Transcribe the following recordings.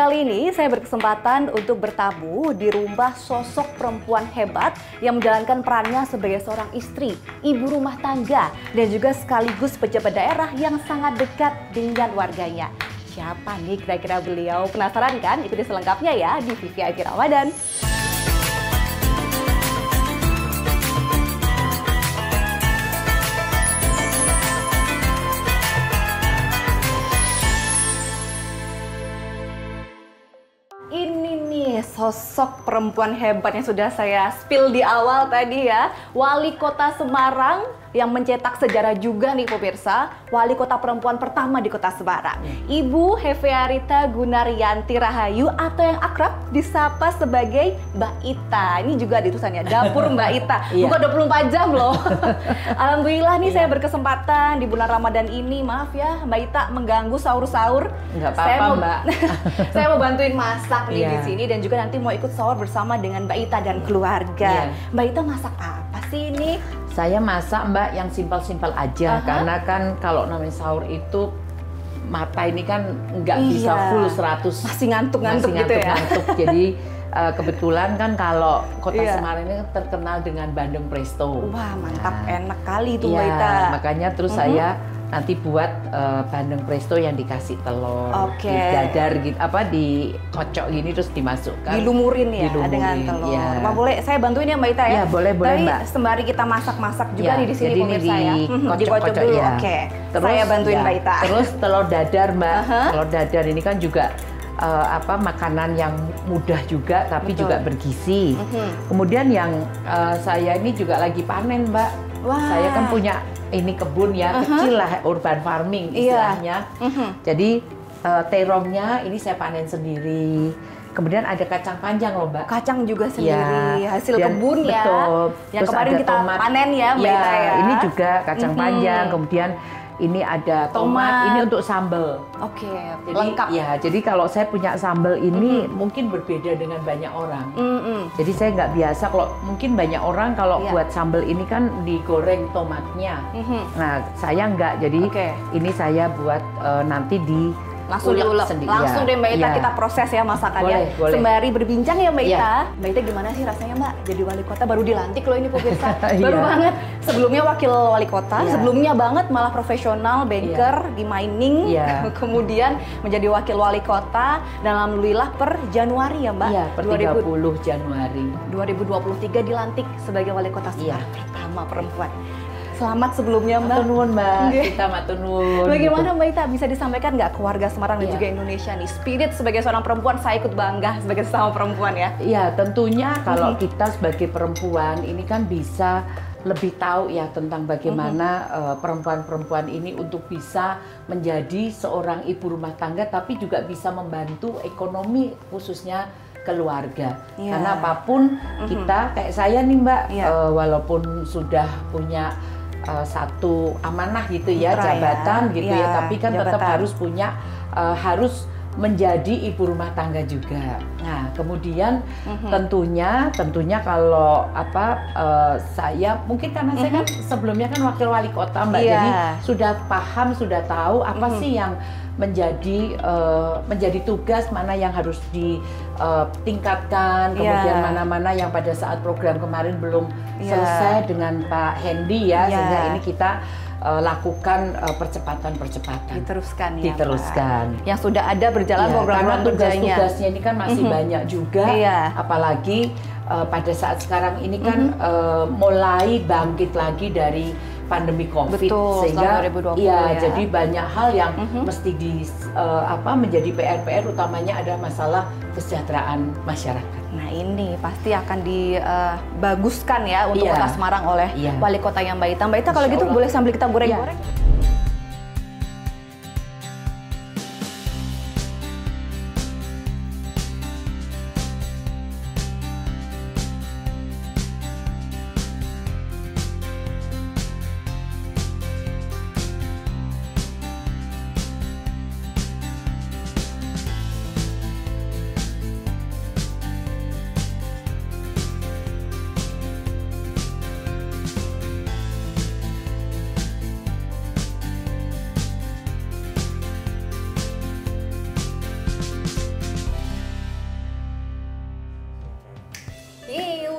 Kali ini saya berkesempatan untuk bertamu di rumah sosok perempuan hebat yang menjalankan perannya sebagai seorang istri, ibu rumah tangga, dan juga sekaligus pejabat daerah yang sangat dekat dengan warganya. Siapa nih kira-kira beliau? Penasaran kan? Ikuti selengkapnya ya di VVIP Ramadan. Ini nih sosok perempuan hebat yang sudah saya spill di awal tadi ya. Wali Kota Semarang yang mencetak sejarah juga nih pemirsa. Wali kota perempuan pertama di Kota Semarang. Ibu Hefearita Gunaryanti Rahayu atau yang akrab disapa sebagai Mbak Ita. Ini juga di tulisannya Dapur Mbak Ita. Bukan 24 jam loh. Alhamdulillah nih saya berkesempatan di bulan Ramadan ini. Maaf ya Mbak Ita mengganggu sahur-sahur. Nggak apa-apa Mbak. Saya mau bantuin masak nih di sini dan juga nanti mau ikut sahur bersama dengan Mbak Ita dan keluarga. Mbak Ita masak apa sih ini? Saya masak Mbak yang simpel-simpel aja, karena kan kalau namanya sahur itu mata ini kan nggak bisa full 100. Masih ngantuk-ngantuk gitu ya. Jadi kebetulan kan kalau Kota Semarang ini terkenal dengan bandeng presto. Wah mantap, enak kali itu Mbak Ita. Makanya terus saya nanti buat bandeng presto yang dikasih telur, didadar gitu, dikocok gini terus dimasukkan, dilumurin ya dengan telur. Ya. Boleh saya bantuin ya Mbak Ita ya? Ya boleh Mbak. Sembari kita masak-masak juga nih di sini pemirsa ya. Dikocok dulu. Ya. Terus saya bantuin Mbak Ita. Terus telur dadar Mbak. Telur dadar ini kan juga makanan yang mudah juga tapi juga bergizi. Kemudian yang saya ini juga lagi panen Mbak. Saya kan punya ini kebun ya, kecil lah, urban farming istilahnya. Jadi terongnya ini saya panen sendiri. Kemudian ada kacang panjang loh Mbak. Kacang juga sendiri, hasil kebun ya. Betul. Yang terus kemarin kita panen ya Mbak Ita ya. Ini juga kacang panjang, kemudian ini ada tomat, ini untuk sambal. Jadi, lengkap. Ya, jadi kalau saya punya sambal ini mungkin berbeda dengan banyak orang. Jadi saya nggak biasa kalau mungkin banyak orang kalau buat sambal ini kan digoreng tomatnya. Nah, saya nggak. Jadi ini saya buat nanti langsung diulek sendiri. Langsung deh Mbak Ita kita proses ya masakannya. Boleh. Sembari berbincang ya Mbak Ita. Mbak Ita gimana sih rasanya Mbak? Jadi wali kota baru dilantik loh ini pemirsa. Baru banget. Sebelumnya wakil wali kota, sebelumnya banget malah profesional banker di mining. Kemudian menjadi wakil wali kota dan alhamdulillah per Januari ya Mbak. Iya, per 30 Januari. 2023 dilantik sebagai wali kota Semarang pertama perempuan. Selamat sebelumnya Mbak. Matur Mbak, kita matur nuwun. Bagaimana Mbak Ita bisa disampaikan nggak ke warga Semarang dan juga Indonesia nih spirit sebagai seorang perempuan, saya ikut bangga sebagai sesama perempuan ya. Iya tentunya kalau kita sebagai perempuan ini kan bisa lebih tahu ya tentang bagaimana perempuan-perempuan ini untuk bisa menjadi seorang ibu rumah tangga tapi juga bisa membantu ekonomi khususnya keluarga. Karena apapun kita kayak saya nih Mbak, walaupun sudah punya satu amanah gitu ya, jabatan gitu ya, tapi kan tetap harus punya harus menjadi ibu rumah tangga juga. Nah, kemudian tentunya kalau saya mungkin karena saya kan sebelumnya kan wakil wali kota Mbak, jadi sudah paham, sudah tahu apa sih yang menjadi tugas, mana yang harus ditingkatkan, kemudian mana-mana yang pada saat program kemarin belum selesai dengan Pak Hendy ya, sehingga ini kita lakukan percepatan. Diteruskan ya Diteruskan. Pak. Yang sudah ada berjalan program kerjanya. Tugas-tugasnya ini kan masih banyak juga, apalagi pada saat sekarang ini kan mulai bangkit lagi dari pandemi COVID. Sehingga jadi banyak hal yang mesti menjadi PR utamanya ada masalah kesejahteraan masyarakat. Nah ini pasti akan dibaguskan ya untuk Kota Semarang oleh wali kotanya Mbak Ita. Mbak Ita kalau gitu boleh sambil kita goreng-goreng?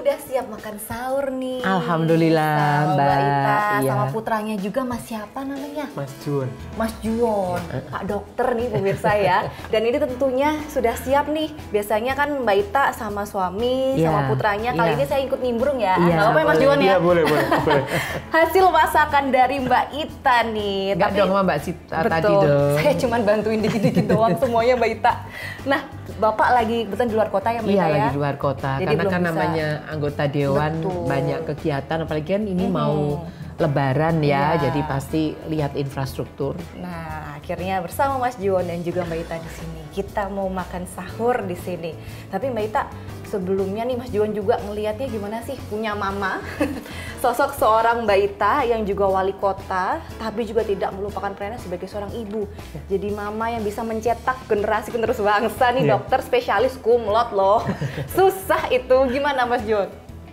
udah siap makan sahur nih. Alhamdulillah, sama Mbak. Ita, Iya. sama putranya juga, Mas siapa namanya? Mas Jun. Mas Juwon, Pak Dokter nih pemirsa ya. Dan ini tentunya sudah siap nih. Biasanya kan Mbak Ita sama suami, Iya, sama putranya. Kali iya. ini saya ikut nimbrung ya. Iya, Nggak apa-apa ya Mas boleh. Juwon ya? Iya boleh. Hasil masakan dari Mbak Ita nih. Enggak dong sama Mbak Sita tadi Betul, dong. saya cuma bantuin dikit-dikit doang semuanya Mbak Ita. Nah, Bapak lagi kebetulan di luar kota ya Mbak Iya, Ita ya? lagi di luar kota. Jadi Karena belum kan bisa. namanya anggota dewan Betul. banyak kegiatan, apalagi kan ini mau Lebaran ya, Iya. jadi pasti lihat infrastruktur. Nah, akhirnya bersama Mas Juwon dan juga Mbak Ita di sini. Kita mau makan sahur di sini. Tapi Mbak Ita, sebelumnya nih Mas Juwon juga ngelihatnya gimana sih punya mama? Sosok seorang Mbak Ita yang juga wali kota, tapi juga tidak melupakan perannya sebagai seorang ibu. Jadi mama yang bisa mencetak generasi penerus bangsa nih, Iya. dokter spesialis cum laude loh. Susah itu, gimana Mas Juwon?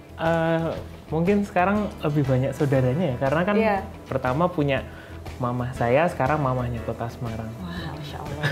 Mungkin sekarang lebih banyak saudaranya ya, karena kan Iya. pertama punya mama saya, sekarang mamanya Kota Semarang. Wah, Masya Allah.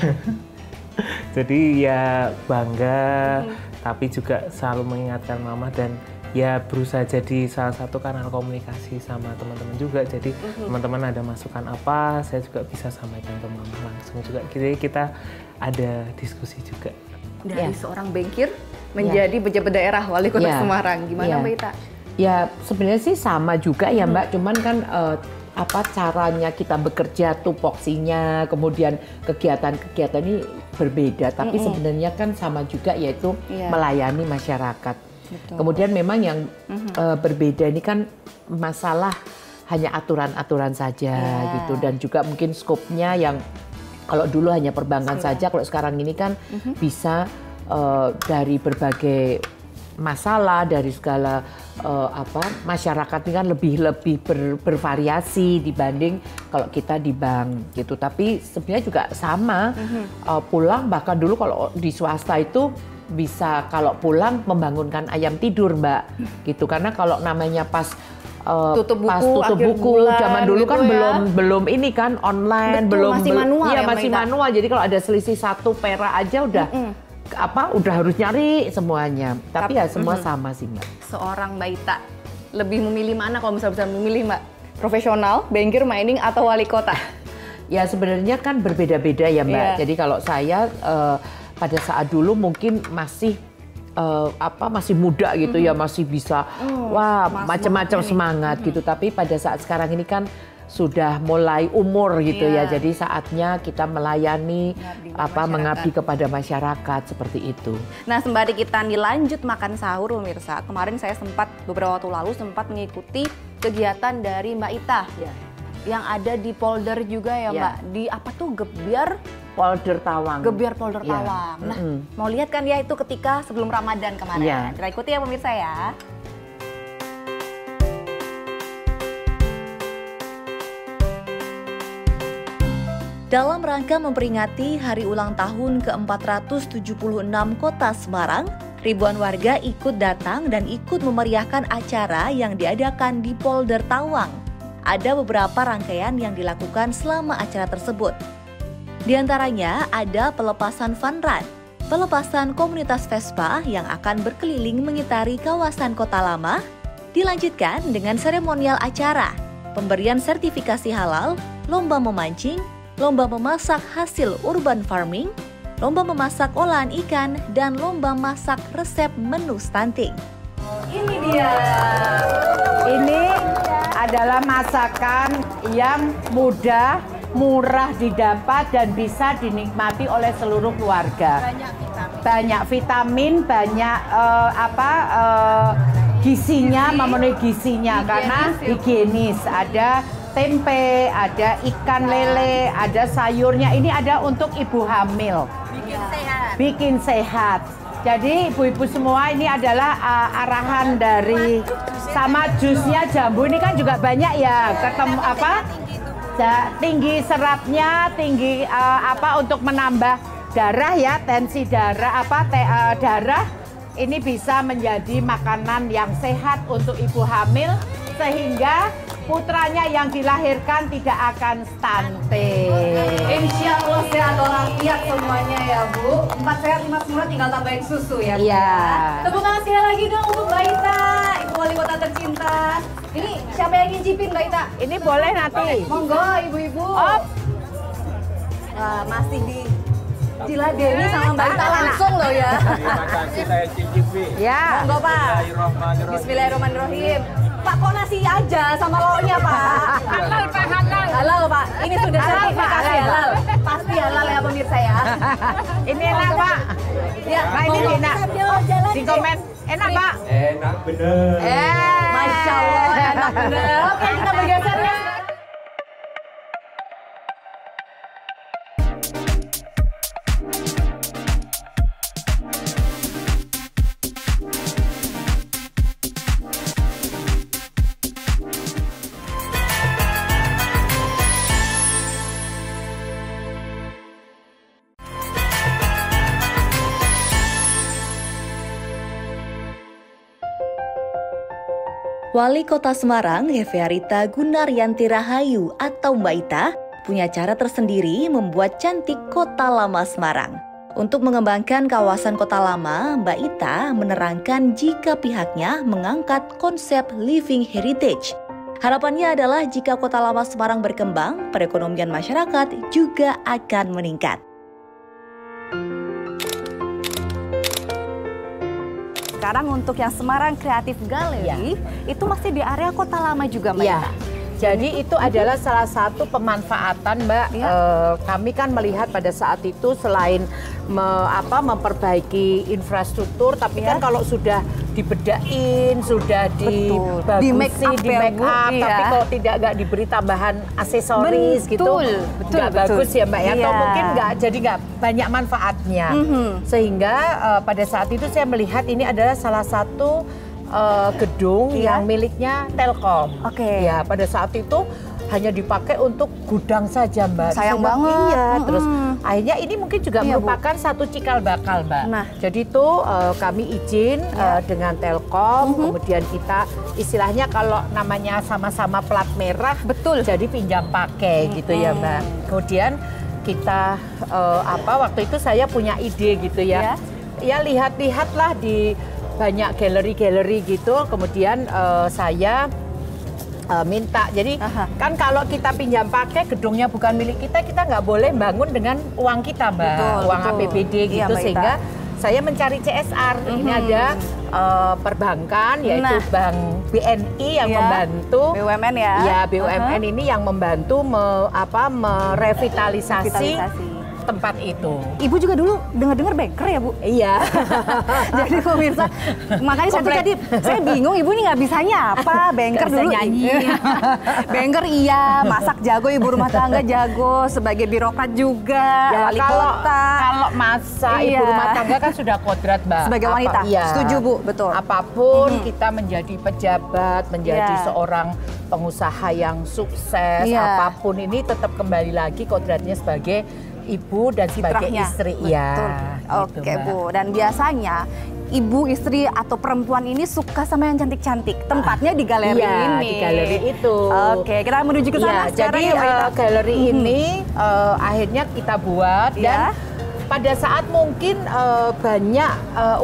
Jadi ya bangga, tapi juga selalu mengingatkan mama dan ya berusaha jadi salah satu kanal komunikasi sama teman-teman juga. Jadi teman-teman ada masukan apa, saya juga bisa sampaikan ke mama langsung juga. Jadi kita ada diskusi juga. Dari Ya. seorang bankir menjadi pejabat daerah wali kota Ya. Semarang. Gimana Ya. Mbak Ita? Ya sebenarnya sih sama juga ya Mbak, cuman kan apa caranya kita bekerja, tupoksinya, kemudian kegiatan-kegiatan ini berbeda, tapi sebenarnya kan sama juga, yaitu Iya. melayani masyarakat. Betul. Kemudian memang yang berbeda ini kan masalah hanya aturan-aturan saja Iya. gitu, dan juga mungkin skopnya yang kalau dulu hanya perbankan saja, kalau sekarang ini kan bisa dari berbagai masalah, dari segala masyarakat ini kan lebih bervariasi dibanding kalau kita di bank gitu. Tapi sebenarnya juga sama, pulang bahkan dulu kalau di swasta itu bisa kalau pulang membangunkan ayam tidur Mbak gitu, karena kalau namanya pas Tutup pas buku, tutup akhir buku bulan zaman dulu gitu kan ya. belum ini kan online, Betul, masih manual iya ya, Mbak masih Ita? manual. Jadi kalau ada selisih 1 perak aja udah udah harus nyari semuanya. Tapi ya semua sama sih Mbak. Seorang Mbak Ita lebih memilih mana kalau misalnya bisa memilih Mbak? Profesional, banker, mining, atau wali kota? Ya sebenarnya kan berbeda-beda ya Mbak. Iya. Jadi kalau saya pada saat dulu mungkin masih masih muda gitu ya, masih bisa macam-macam semangat gitu. Tapi pada saat sekarang ini kan sudah mulai umur gitu Iya. ya. Jadi saatnya kita melayani mengabdi kepada masyarakat seperti itu. Nah, sembari kita lanjut makan sahur pemirsa, kemarin saya beberapa waktu lalu sempat mengikuti kegiatan dari Mbak Ita. Ya. Yang ada di polder juga ya Ya. Mbak, di apa tuh Gebiar Polder Ya. Tawang. Nah, mau lihat kan ya itu ketika sebelum Ramadan kemarin. Ya. Kita ikuti ya pemirsa ya. Dalam rangka memperingati hari ulang tahun ke-476 Kota Semarang, ribuan warga ikut datang dan ikut memeriahkan acara yang diadakan di Polder Tawang. Ada beberapa rangkaian yang dilakukan selama acara tersebut. Di antaranya ada pelepasan fun run, pelepasan komunitas Vespa yang akan berkeliling mengitari kawasan Kota Lama, dilanjutkan dengan seremonial acara, pemberian sertifikasi halal, lomba memancing, lomba memasak hasil urban farming, lomba memasak olahan ikan, dan lomba masak resep menu stunting. Ini dia. Ini adalah masakan yang mudah, murah didapat dan bisa dinikmati oleh seluruh keluarga. Banyak vitamin, banyak gizinya, memenuhi gizinya karena higienis. Ada tempe, ada ikan lele, ada sayurnya. Ini ada untuk ibu hamil. Bikin sehat. Jadi ibu-ibu semua ini adalah arahan dari sama jusnya jambu ini kan juga banyak ya, tinggi seratnya, tinggi untuk menambah darah ya, tensi darah darah ini bisa menjadi makanan yang sehat untuk ibu hamil sehingga putranya yang dilahirkan tidak akan stunting. Insya Allah sehat walafiat semuanya ya Bu. 4 sehat 5 sempurna, tinggal tambahin susu ya Bu. Iya. Tepuk tangan sekali lagi dong untuk Mbak Ita. Ini siapa yang ngicipin Mbak Ita? Ini boleh nanti. Monggo ibu-ibu. Op. Masih di Ciladeni sama Mbak Ita langsung loh ya. Terima kasih saya cicipi. Ya. Monggo Pak. Bismillahirrahmanirrahim. Bismillahirrahmanirrahim. Pak kok nasi aja sama lauknya Pak? Halal Pak, halal. Halal Pak. Ini sudah Halal, Pak, sertifikasi halal, halal. Pasti halal ya pemirsa ya. Ini enak Pak. Ya, Pak ini monggo. enak. Di komen enak Pak. Enak bener. Masya Allah, enak bener. Oke, kita bergeser ya. Wali Kota Semarang, Hefearita Gunaryanti Rahayu atau Mbak Ita, punya cara tersendiri membuat cantik Kota Lama Semarang. Untuk mengembangkan kawasan Kota Lama, Mbak Ita menerangkan jika pihaknya mengangkat konsep living heritage. Harapannya adalah jika Kota Lama Semarang berkembang, perekonomian masyarakat juga akan meningkat. Sekarang untuk yang Semarang Creative Gallery, itu masih di area Kota Lama juga Mbak Iya. Ita? Jadi itu adalah salah satu pemanfaatan Mbak. Kami kan melihat pada saat itu selain memperbaiki infrastruktur, tapi kan kalau sudah dibedain, sudah dibagusi, Di make up ya, Bu. tapi Iya. kalau nggak diberi tambahan aksesoris gitu, nggak bagus ya Mbak ya. Atau Iya. mungkin nggak banyak manfaatnya. Sehingga pada saat itu saya melihat ini adalah salah satu gedung yang miliknya Telkom. Oke. Ya, pada saat itu hanya dipakai untuk gudang saja, Mbak. Sayang Saya bilang, banget. Iya, terus akhirnya ini mungkin juga Iya, Bu. merupakan satu cikal bakal, Mbak. Nah. Jadi itu kami izin dengan Telkom, kemudian kita istilahnya kalau namanya sama-sama plat merah, Betul. jadi pinjam pakai gitu ya, Mbak. Kemudian kita waktu itu saya punya ide gitu ya. Ya lihat-lihatlah di banyak galeri-galeri gitu, kemudian saya minta. Jadi kan kalau kita pinjam pakai gedungnya bukan milik kita, kita nggak boleh bangun dengan uang kita, Mbak. Uang APBD Iya, gitu, Mbak Ita. sehingga saya mencari CSR. Ini ada perbankan, yaitu Bank BNI yang membantu. BUMN ya? Ya, BUMN ini yang membantu merevitalisasi tempat itu. Ibu juga dulu dengar-dengar banker ya Bu? Iya. Jadi pemirsa, makanya saya tuh tadi saya bingung ibu ini nggak bisanya apa, banker Nggak bisa dulu nyanyi. Banker iya, masak jago, ibu rumah tangga jago, sebagai birokrat juga, wali kota. Kalau masa ibu rumah tangga kan sudah kodrat, Mbak. Sebagai wanita, setuju Bu, betul. Apapun kita menjadi pejabat, menjadi seorang pengusaha yang sukses, apapun ini tetap kembali lagi kodratnya sebagai ibu dan sebagai istri. Betul. Ya. Oke Bu, dan biasanya ibu, istri, atau perempuan ini suka sama yang cantik-cantik. Tempatnya di galeri ini. Di galeri itu. Oke, kita menuju ke sana sekarang. Jadi galeri ini akhirnya kita buat dan pada saat mungkin banyak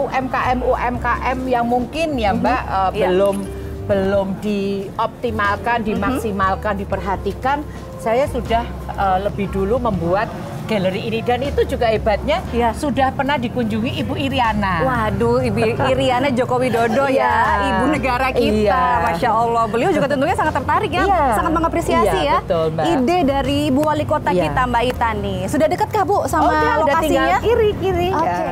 UMKM yang mungkin ya Mbak belum dioptimalkan, dimaksimalkan, diperhatikan, saya sudah lebih dulu membuat galeri ini, dan itu juga hebatnya sudah pernah dikunjungi Ibu Iriana. Waduh, Ibu Iriana Joko Widodo ya, ibu negara kita, Masya Allah. Beliau juga tentunya sangat tertarik ya, sangat mengapresiasi ya betul, Mbak. ide dari Ibu Wali Kota kita Mbak Ita nih. Sudah dekat kah Bu sama lokasinya? Kiri. Oke.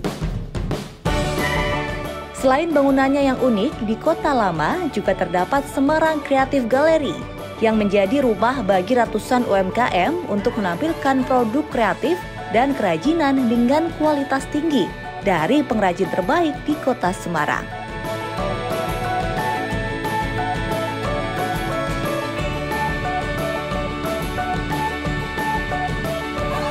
Selain bangunannya yang unik, di Kota Lama juga terdapat Semarang Creative Gallery yang menjadi rumah bagi ratusan UMKM untuk menampilkan produk kreatif dan kerajinan dengan kualitas tinggi dari pengrajin terbaik di Kota Semarang.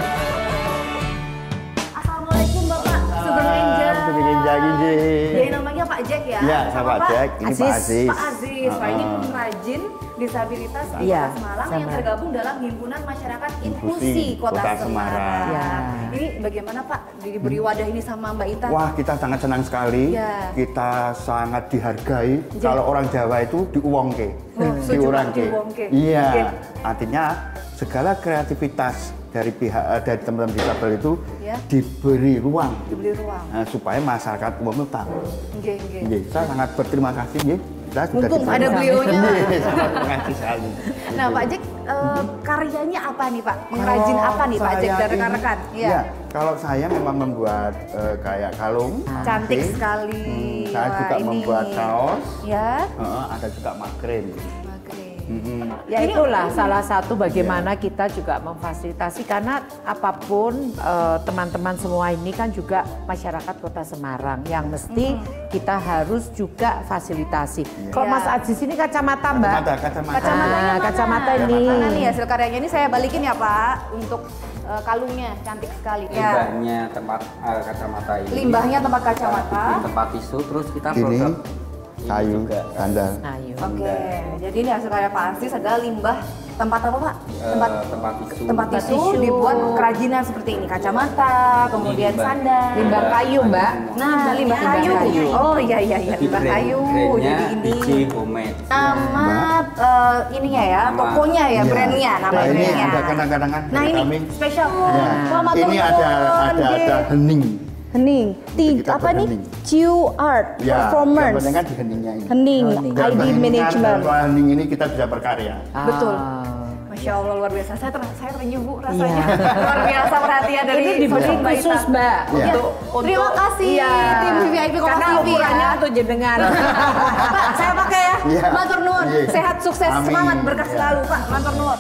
Assalamualaikum Bapak Sugeng Enjang. Sugeng Enjang. Jadi namanya suaminya Pak Jack ya? Iya, saya Pak Jack, ini Pak Aziz. Pak Aziz, Pak ini pengrajin disabilitas di Iya, Kota Semarang yang sama. tergabung dalam Himpunan Masyarakat Inklusi Inklusi Kota Kota Semarang. Semarang. Ya. Ini bagaimana Pak diberi wadah ini sama Mbak Ita? Wah, kita sangat senang sekali. Ya. Kita sangat dihargai. Kalau orang Jawa itu diuwongke. setuju, Pak, diuwongke. Iya. Oke. Artinya segala kreativitas dari pihak dari teman-teman disabel itu Ya. diberi ruang. Diberi ruang. Supaya masyarakat umum itu tahu. Nggih, nggih. Nggih, saya sangat berterima kasih nggih. Kita sudah Mumpung diberi ada ruang. beliaunya. Nggih, sangat terima kasih sekali. Nah, Pak Jack, karyanya apa nih Pak? Mengrajin Kalau apa nih Pak Jack saya dan ini- rekan-rekan? Iya, kalau saya memang membuat kayak kalung. Cantik batik. sekali. Saya Wah, juga ini. membuat kaos. Ya. Ada juga makrem. Ya itulah salah satu bagaimana kita juga memfasilitasi karena apapun teman-teman semua ini kan juga masyarakat Kota Semarang yang mesti kita harus juga fasilitasi. Kalau Ya. Mas Aziz ini kacamata Mbak. Kacamata. Kacamatanya mana? Kacamata ini. Mana nih hasil karyanya ini saya balikin ya Pak untuk kalungnya cantik sekali. Ya. Limbahnya tempat kacamata ini. Limbahnya tempat kacamata. Tempat tisu, terus kita Ini produk kayu juga. sandal. Ayo. Oke, jadi ini hasil karya Pak Aziz adalah limbah tempat apa Pak? tempat tisu. Tempat tisu dibuat kerajinan seperti ini, kacamata, kemudian Limbah. sandal. Limbah kayu Mbak. Nah, limbah kayu. kayu. Oh iya iya iya, Jadi limbah kayu. brandnya Jadi ini DJ Homemade. nama ininya ya, Nama- tokonya ya, Iya. brandnya, nama Nah, ini brandnya. ada kenang-kenangan Nah dari ini kami. spesial. Ya. Wah, matur Ini nuwun, ada Dik. hening. Hening. Kita Apa nih? berhening. Q Art Ya, Performance. yang penting kan di heningnya ini. Hening, Dan ID dengan Management. hening ini kita bisa berkarya. Betul. Ah. Masya Allah luar biasa. Saya terenyuh Bu rasanya. Luar biasa perhatian dari Ini diberi Mbak Ita. khusus Mbak Iya. Terima kasih tim VIP Kompas Karena TV ukurannya ya. untuk jenengan. Pak, saya pakai ya. Iya. Matur nuwun. Iya. Sehat, sukses, Amin. semangat, berkah Iya. selalu Pak. Matur nuwun.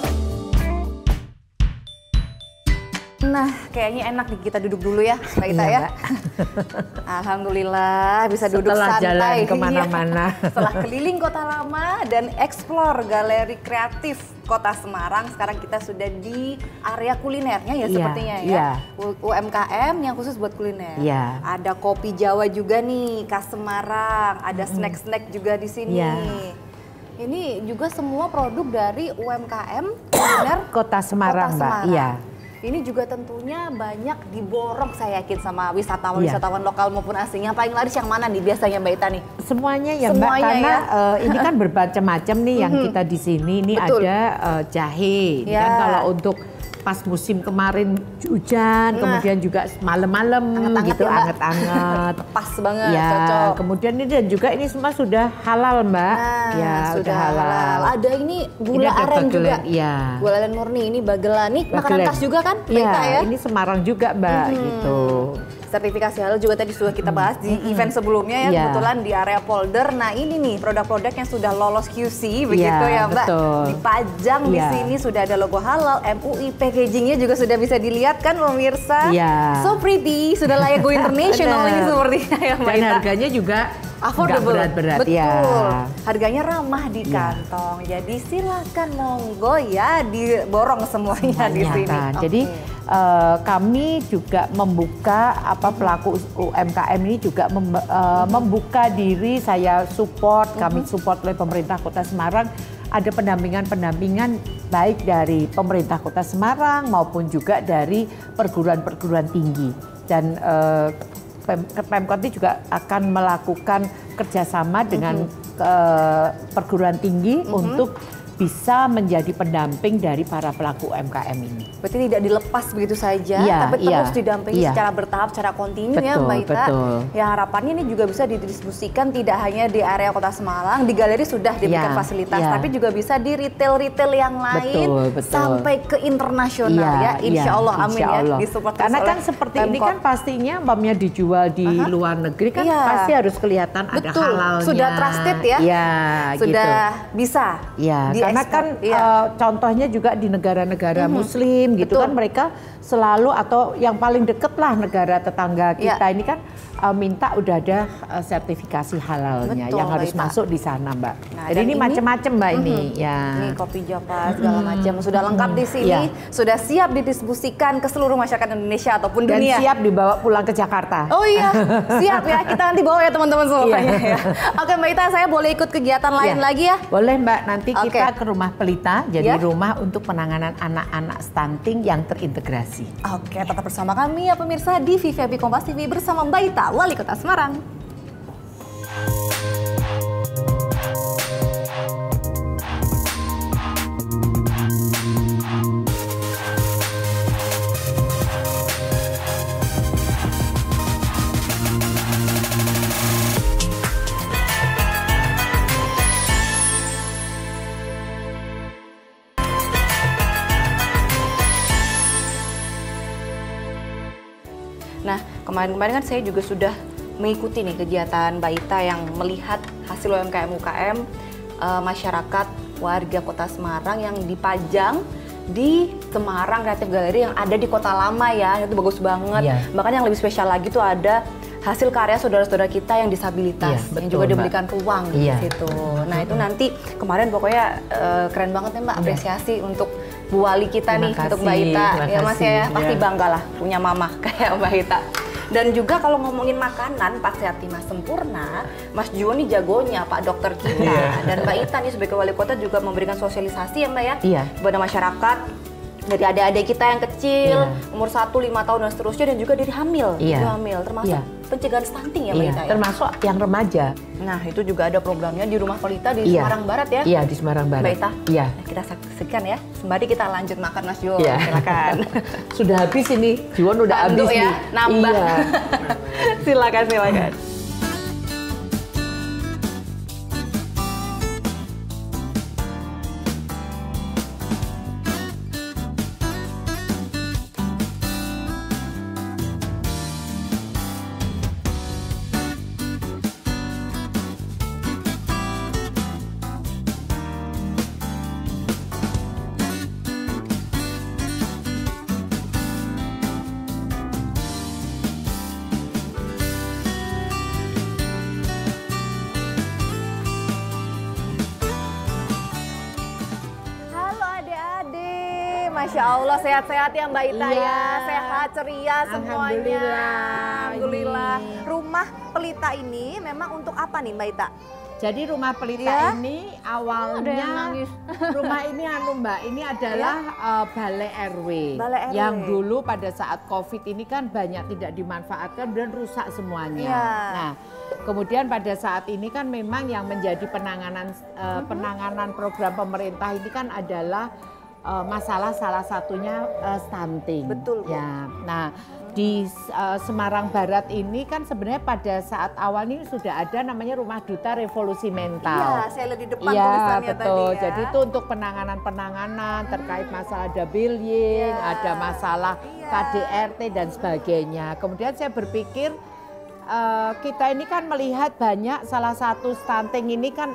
Nah, kayaknya enak nih kita duduk dulu ya, Mbak Ita Iya, ya. Mbak. Alhamdulillah bisa duduk Setelah santai. jalan Iya. kemana-mana. Setelah keliling Kota Lama dan explore galeri kreatif Kota Semarang, sekarang kita sudah di area kulinernya ya Iya, sepertinya ya. iya. UMKM yang khusus buat kuliner. Iya. Ada kopi Jawa juga nih, khas Semarang. Ada snack-snack juga di sini. Iya. Ini juga semua produk dari UMKM kuliner Kota Semarang, Kota Mbak. Semarang. Iya. Ini juga tentunya banyak diborong saya yakin sama Iya. wisatawan-wisatawan lokal maupun asing. Yang paling laris yang mana nih biasanya Mbak Ita nih? Semuanya ya Mbak, Semuanya karena ya. ini kan bermacam-macam nih yang kita di sini. Ini Betul. ada jahe. Ini Ya. kan kalau untuk pas musim kemarin hujan, Nah. kemudian juga malam-malam Anget-anget gitu ya, Mbak. anget-anget. Pas banget, Ya, cocok. kemudian ini dan juga ini semua sudah halal Mbak. Nah, Ya, sudah halal. Ada ini gula Ini ada aren juga. bagelen, iya. Gula aren murni, ini bagelan. Nih makanan Bagelen. khas juga kan Mbak Iya, Ita ya? ini Semarang juga Mbak gitu. Sertifikasi halal juga tadi sudah kita bahas di event sebelumnya ya, Iya. kebetulan di area polder. Nah ini nih produk-produk yang sudah lolos QC begitu Iya, ya Mbak. betul. Dipajang di Iya. sini sudah ada logo halal, MUI, packagingnya juga sudah bisa dilihat kan pemirsa. Iya. So pretty, sudah layak go international Benar. ini sepertinya ya Mbak Dan Ita. harganya juga Affordable, nggak berat-berat betul. ya. Harganya ramah di kantong. Jadi silakan monggo ya diborong semuanya di Banyak sini. kan. Oke. Jadi kami juga membuka pelaku UMKM ini juga membuka diri, saya support, kami support oleh pemerintah Kota Semarang. Ada pendampingan baik dari pemerintah Kota Semarang maupun juga dari perguruan-perguruan tinggi. Dan Pemkot ini juga akan melakukan kerjasama dengan perguruan tinggi untuk bisa menjadi pendamping dari para pelaku UMKM ini. Berarti tidak dilepas begitu saja, Iya, tapi terus iya, didampingi iya. secara bertahap, secara kontinu ya Betul, Mbak Ita. betul. Ya harapannya ini juga bisa didistribusikan tidak hanya di area Kota Semarang, di galeri sudah diberikan Iya, fasilitas, iya. tapi juga bisa di retail-retail yang lain Betul, betul. sampai ke internasional ya. Insya Allah, amin insya ya. Allah. Disupport terus Karena oleh kan seperti ini Pemkot. kan pastinya umpamanya dijual di luar negeri kan Iya. pasti harus kelihatan ada Betul, halalnya. sudah trusted ya. Iya, Sudah gitu. bisa. Ya, karena diekspor. kan Iya. contohnya juga di negara-negara Muslim gitu betul. kan mereka selalu atau yang paling deket lah negara tetangga kita Iya. ini kan minta udah ada sertifikasi halalnya Betul, yang harus Mbak Ita. masuk di sana, Mbak. Nah, Jadi dan ini ini- macam-macam, Mbak, ini. Ya. Ini kopi Java segala macam sudah lengkap di sini, Iya. sudah siap didistribusikan ke seluruh masyarakat Indonesia ataupun Dan dunia. siap dibawa pulang ke Jakarta. Oh iya, siap ya. Kita nanti bawa ya teman-teman semuanya. Iya. Ya. Oke Mbak Ita, saya boleh ikut kegiatan lain Ya. lagi ya? Boleh, Mbak, nanti Oke. kita ke rumah Pelita, jadi Ya. rumah untuk penanganan anak-anak stunting yang terintegrasi. Oke, tetap bersama kami ya pemirsa di VVIP Kompas TV bersama Mbak Ita, Wali Kota Semarang. Nah, kemarin-kemarin kan saya juga sudah mengikuti nih kegiatan Mbak Ita yang melihat hasil UMKM-UKM masyarakat warga Kota Semarang yang dipajang di Semarang Creative Gallery yang ada di Kota Lama ya. Itu bagus banget. Iya. Bahkan yang lebih spesial lagi tuh ada hasil karya saudara-saudara kita yang disabilitas Iya, yang betul, juga Mbak. diberikan ruang Iya. di situ. Nah, itu nanti kemarin pokoknya keren banget ya Mbak, Iya. apresiasi untuk Bu Wali kita Terima nih, untuk kasih, Mbak Ita. terima Ya Mas kasih. ya, pasti Iya. bangga lah punya mama kayak Mbak Ita. Dan juga kalau ngomongin makanan, Pak Seatima Sempurna, Mas Juwo nih jagonya, Pak Dokter kita. Dan Mbak Ita nih sebagai wali kota juga memberikan sosialisasi ya Mbak ya, Iya. kepada masyarakat. Dari adik-adik kita yang kecil, Iya. umur 1, 5 tahun dan seterusnya, dan juga dari hamil, Iya. ibu hamil, termasuk Iya. pencegahan stunting ya Mbak Iya, Ita ya. termasuk yang remaja. Nah itu juga ada programnya di Rumah Pelita di Iya. Semarang Barat ya. Iya, di Semarang Barat. Mbak Ita, Iya. nah, kita saksikan ya. Sembari kita lanjut makan Mas Jo, Iya. silakan. Sudah habis ini, Juwon udah Tandu habis ya, nih. nambah. Iya. Silakan, silakan. Halo adik-adik, Masya Allah sehat-sehat ya Mbak Ita Iya. ya, sehat, ceria semuanya. Alhamdulillah. Alhamdulillah. Ini. Rumah Pelita ini memang untuk apa nih Mbak Ita? Jadi rumah Pelita Iya. ini Ada yang awalnya nangis. rumah ini Mbak, ini adalah balai RW. Balai RW. Yang dulu pada saat Covid ini kan banyak tidak dimanfaatkan dan rusak semuanya. Iya. Nah, kemudian pada saat ini kan memang yang menjadi penanganan program pemerintah ini kan adalah masalah salah satunya stunting. Betul, Bu. Ya. Nah, di Semarang Barat ini kan sebenarnya pada saat awal ini sudah ada namanya Rumah Duta Revolusi Mental. Iya, saya lihat di depan Iya, tulisannya betul. tadi ya. Jadi itu untuk penanganan terkait masalah ada bullying, Iya. ada masalah Iya. KDRT dan sebagainya. Kemudian saya berpikir kita ini kan melihat banyak salah satu stunting ini kan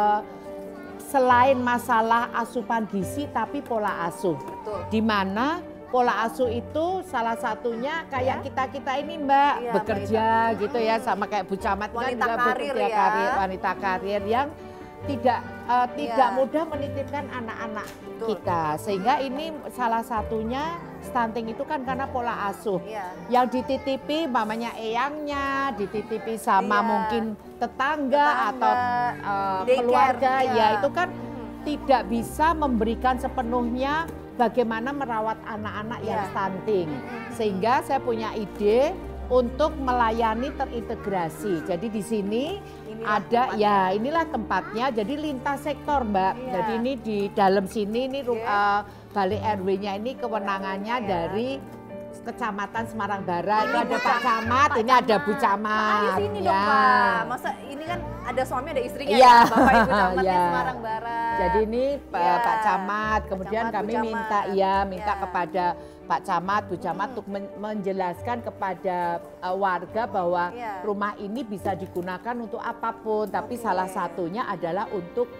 selain masalah asupan gizi tapi pola asuh. Betul. Di mana pola asuh itu salah satunya kayak kita ini Mbak, Iya, bekerja gitu ya, sama kayak Bu Camat kan Wanita juga karir bekerja ya. wanita karir yang tidak Iya. mudah menitipkan anak-anak Betul. kita, sehingga ini salah satunya stunting itu kan karena pola asuh. Iya. Yang dititipi mamanya eyangnya, dititipi sama Iya. mungkin tetangga atau daycare, keluarga, iya. ya itu kan tidak bisa memberikan sepenuhnya bagaimana merawat anak-anak yang Iya. stunting. Sehingga saya punya ide untuk melayani terintegrasi. Jadi di sini Inilah ada tempatnya. ya inilah tempatnya. Jadi lintas sektor Mbak. Iya. Jadi ini di dalam sini ini Oke. balai RW-nya ini kewenangannya Ya. dari Kecamatan Semarang Barat. Ini Itu ada Bu Pak Camat, ini ada Bu Camat. Pak, di sini dong Ya. Pak. Masa ini kan ada suami ada istrinya Iya. ya, Bapak Ibu Camatnya Iya. Semarang Barat. Jadi ini Iya. Pak Camat, kemudian Camat, Bu kami Camat. minta minta Iya. kepada Pak Camat, Bu Camat untuk menjelaskan kepada warga bahwa Iya. rumah ini bisa digunakan untuk apapun, tapi salah satunya adalah untuk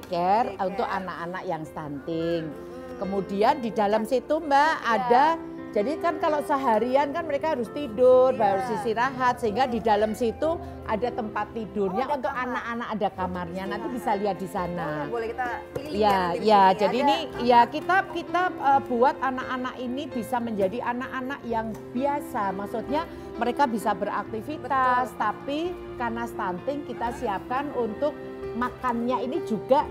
daycare, untuk anak-anak yang stunting. Kemudian di dalam situ Mbak ada Jadi kan kalau seharian kan mereka harus tidur, harus istirahat, sehingga di dalam situ ada tempat tidurnya untuk anak-anak, ada kamarnya. Nanti bisa lihat di sana. Boleh kita pilih Ya, nanti di ya. sini Jadi ada. ini ya kita buat anak-anak ini bisa menjadi anak-anak yang biasa. Maksudnya mereka bisa beraktivitas, tapi karena stunting kita siapkan untuk makannya ini juga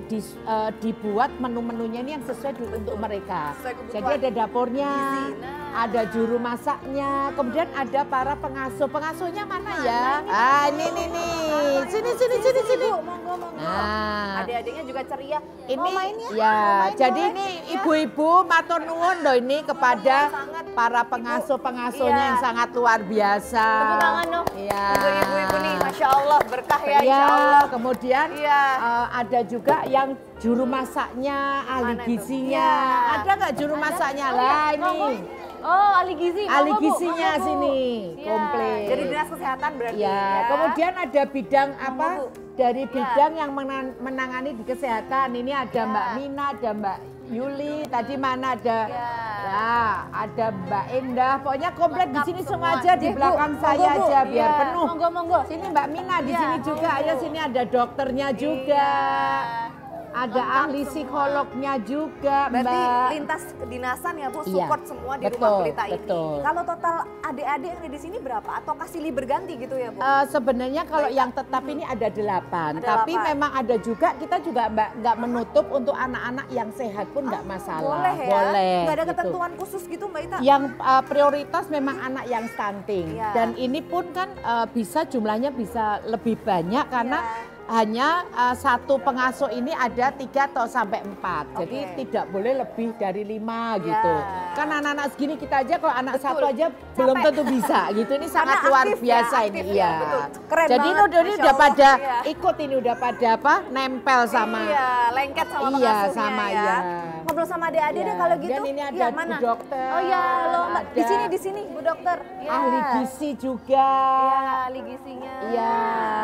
dibuat menu-menunya ini yang sesuai untuk mereka. Sesuai kebutuhan. Jadi ada dapurnya, Gizi. Nah. ada juru masaknya, kemudian ada para pengasuh. Pengasuhnya mana ya? Ini nih. Sini. Monggo. Nah, Adik-adiknya juga ceria. ini Mau main ya? ya, Mau main jadi boleh? ini Ya. ibu-ibu matur nuwun loh ini kepada sangat. para pengasuh-pengasuhnya Iya. yang sangat luar biasa. Tepuk tangan dong. Iya. Untuk ibu-ibu nih, Masya Allah, berkah ya, Iya, Insya Allah. kemudian Iya. ada juga yang juru masaknya, ahli Mana itu? gizinya. Iya. Ada nggak juru masaknya? Lah ini. Oh, ahli gizi. Ahli monggo, Bu. gizinya Monggo, Bu. sini, Iya. komplit. Jadi dinas kesehatan berarti. Ya, kemudian ada bidang apa? Bu. Dari Ya. bidang yang menangani di kesehatan. Ini ada Ya. Mbak Mina, ada Mbak Yuli, tadi mana ada? Ya. Nah, ada Mbak Endah. Pokoknya komplit di Lengkap sini semua. semua aja di Iya, Bu. belakang Monggo, saya Bu. aja biar Iya. penuh. Monggo. Sini Mbak Mina di Iya, sini juga. monggo. Ayo sini ada dokternya juga. Iya. Ada Lengkap ahli semua. psikolognya juga, Berarti Mbak. lintas kedinasan ya Bu, Iya, support semua di betul, rumah pelita ini. betul. Kalau total adik-adik yang ada di sini berapa? Atau kasih berganti gitu ya Bu? Sebenarnya kalau yang tetap ini ada 8, Ada tapi 8. memang ada juga kita juga nggak menutup untuk anak-anak yang sehat pun nggak masalah. Boleh ya? Boleh. Nggak ada gitu. ketentuan khusus gitu Mbak Ita? Yang prioritas memang anak yang stunting. Iya. Dan ini pun kan bisa jumlahnya bisa lebih banyak karena Iya. hanya satu pengasuh ini ada 3 atau sampai 4. Jadi Oke. tidak boleh lebih dari 5 gitu. Iya. Kan anak-anak segini kita aja kalau anak Betul. satu aja belum tentu bisa gitu. Ini sangat Karena luar aktif ya, biasa aktif ini ya, ya. betul. Keren Jadi banget, ini Masya udah Allah, pada iya. ikut ini udah pada apa? Nempel sama. Iya, lengket sama Iya, pengasuhnya sama, ya. iya. Ngobrol sama adik-adik Iya. deh kalau gitu. Dan ini ada Iya, Bu mana? Dokter, Oh iya, loh Mbak. Di ada sini Bu Dokter. Iya. ahli gizi juga. Iya, ahli gizinya. Iya.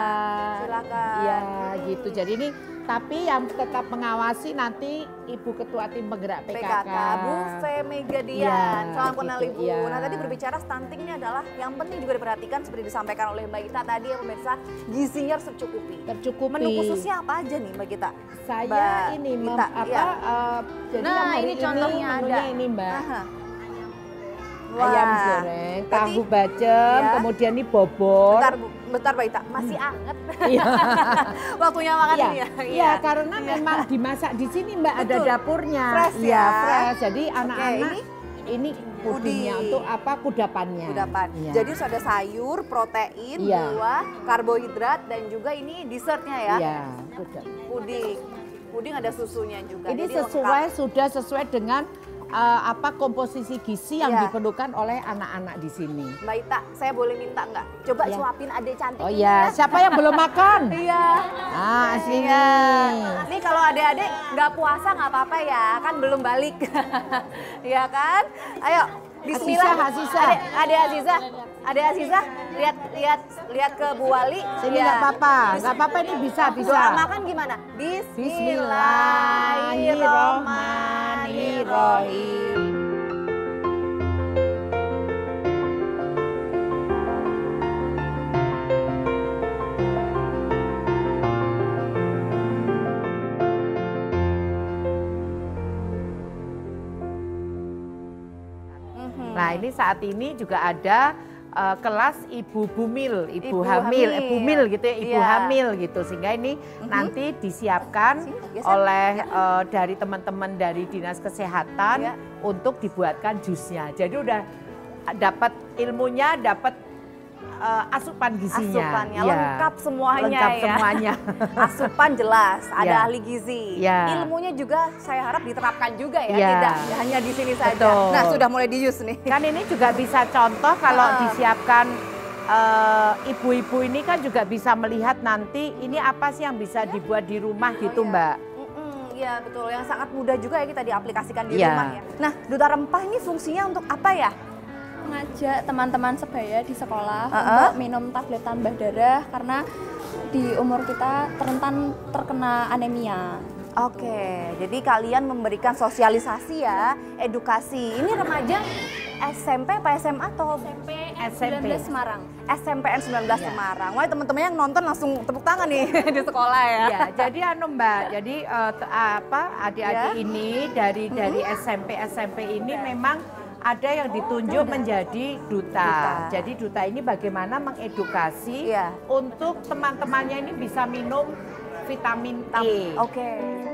Silakan. Iya, gitu. Jadi ini tapi yang tetap mengawasi nanti Ibu Ketua Tim Penggerak PKK. PKK, Bu Fe Megadian. Iya, Salam kenal gitu, Ibu. iya. Nah tadi berbicara stunting ini adalah yang penting juga diperhatikan seperti disampaikan oleh Mbak Gita tadi ya pemirsa, gizinya harus tercukupi. Tercukupi. Menu khususnya apa aja nih Mbak Gita? Saya Mbak ini Gita, iya. jadi Nah, yang hari ini contohnya menunya ada. ini Mbak. Aha. Ayam Wah. goreng, Berarti- tahu bacem, Iya. kemudian ini bobor. Bentar Mbak Gita, masih anget. Iya. Waktunya makan Iya, ini ya? iya, karena memang dimasak di sini Mbak ada Betul. dapurnya. Fresh Iya, ya. fresh. Jadi anak-anak ini pudingnya Puding. untuk apa? Kudapannya. Kudapan. Iya. Jadi harus ada sayur, protein, Iya. buah, karbohidrat dan juga ini dessertnya ya. Iya, kuda. Puding. Puding ada susunya juga. Ini Jadi sudah sesuai dengan apa komposisi gizi yang Iya. diperlukan oleh anak-anak di sini. Mbak Ita, saya boleh minta nggak? Coba Iya. suapin adik cantik Oh ini iya, ya. siapa yang belum makan? Iya. Ah, sini. Iya. Nih kalau adik-adik nggak puasa nggak apa-apa ya, kan belum balik. Iya kan? Ayo, Bismillah. Azizah. Adik Azizah. Adik Azizah, lihat ke Bu Wali. Sini Iya. nggak apa-apa, nggak apa-apa ini bisa. Doa makan gimana? Bismillahirrahmanirrahim. Nah ini saat ini juga ada kelas ibu bumil, ibu Ibu hamil, hamil. bumil gitu ya, ibu Iya. hamil gitu. Sehingga ini nanti disiapkan Geser. oleh dari teman-teman dari Dinas Kesehatan Iya. untuk dibuatkan jusnya. Jadi udah dapat ilmunya, dapat asupan gizinya. Asupannya Iya. lengkap semuanya Lengkap ya. semuanya. Asupan jelas, ada Ya. ahli gizi. Ya. Ilmunya juga saya harap diterapkan juga ya, Ya. tidak hanya di sini saja. Betul. Nah, sudah mulai dius nih. Kan ini juga bisa contoh kalau Ah. disiapkan ibu-ibu ini kan juga bisa melihat nanti ini apa sih yang bisa dibuat di rumah gitu iya. Mbak. Iya betul, yang sangat mudah juga ya kita diaplikasikan di Iya. rumah ya. Nah, duta rempah ini fungsinya untuk apa ya? Mengajak teman-teman sebaya di sekolah Uh-uh. untuk minum tablet tambah darah karena di umur kita rentan terkena anemia. Oke, jadi kalian memberikan sosialisasi ya, edukasi. Ini remaja SMP apa SMA atau SMP 19 Semarang. SMPN 19 Semarang. Wah, teman-teman yang nonton langsung tepuk tangan nih di sekolah ya. Ya, jadi Mbak, jadi adik-adik Ya. ini dari SMP ini memang ada yang ditunjuk menjadi duta. Jadi duta ini bagaimana mengedukasi Iya. untuk teman-temannya ini bisa minum vitamin E. Oke.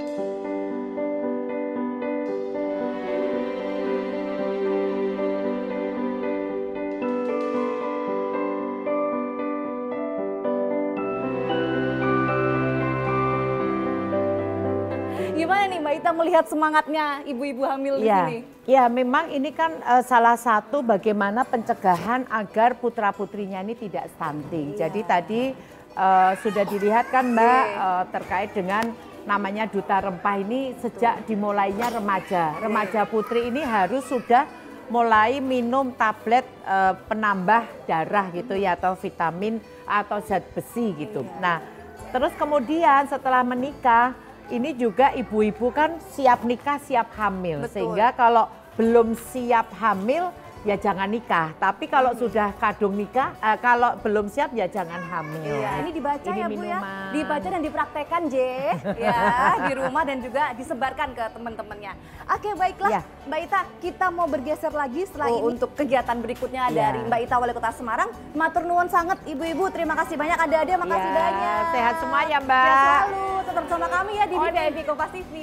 Gimana nih Mbak Ita melihat semangatnya ibu-ibu hamil di sini? Ya, memang ini kan salah satu bagaimana pencegahan agar putra-putrinya ini tidak stunting. Jadi tadi sudah dilihat kan Mbak terkait dengan namanya Duta Rempah ini sejak dimulainya remaja. Remaja putri ini harus sudah mulai minum tablet penambah darah gitu ya, atau vitamin atau zat besi gitu. Nah, terus kemudian setelah menikah ini juga ibu-ibu kan siap nikah, siap hamil. Betul. Sehingga kalau belum siap hamil ya jangan nikah. Tapi kalau sudah kadung nikah, kalau belum siap ya jangan hamil. Iya, ini dibaca Ini ya Bu ya. minuman. Dibaca dan dipraktekkan J ya di rumah dan juga disebarkan ke teman-temannya. Oke, baiklah Ya. Mbak Ita, kita mau bergeser lagi setelah ini untuk kegiatan berikutnya Ya. dari Mbak Ita Wali Kota Semarang. Matur nuwun sangat ibu-ibu, terima kasih banyak, adik-adik makasih Ya, banyak. sehat semua ya, Mbak. Sehat selalu, tetap bersama kami ya di VIP Kompas TV.